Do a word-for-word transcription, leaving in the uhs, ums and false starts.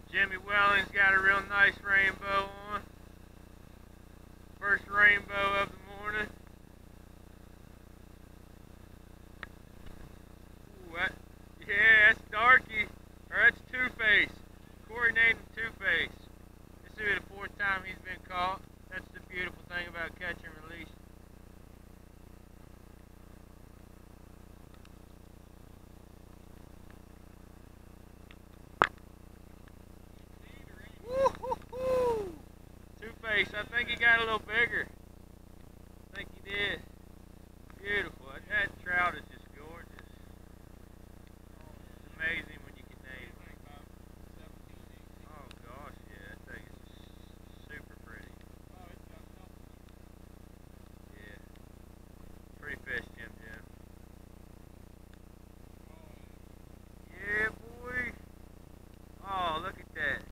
Jimmy Welling's got a real nice rainbow on. First rainbow of the morning. Ooh, that, yeah, that's Darky. Or that's Two-Face. Corey named him Two-Face. This will be the fourth time he's been caught. That's the beautiful thing about catch and release. Woo-hoo-hoo! Two-Face, I think he got a little bigger. I think he did. Beautiful. That, that trout is just gorgeous. It's amazing when you can name it. Oh gosh, yeah, that thing is super pretty. Yeah. Pretty fish, Jim Jim. Yeah, boy. Oh, look at that.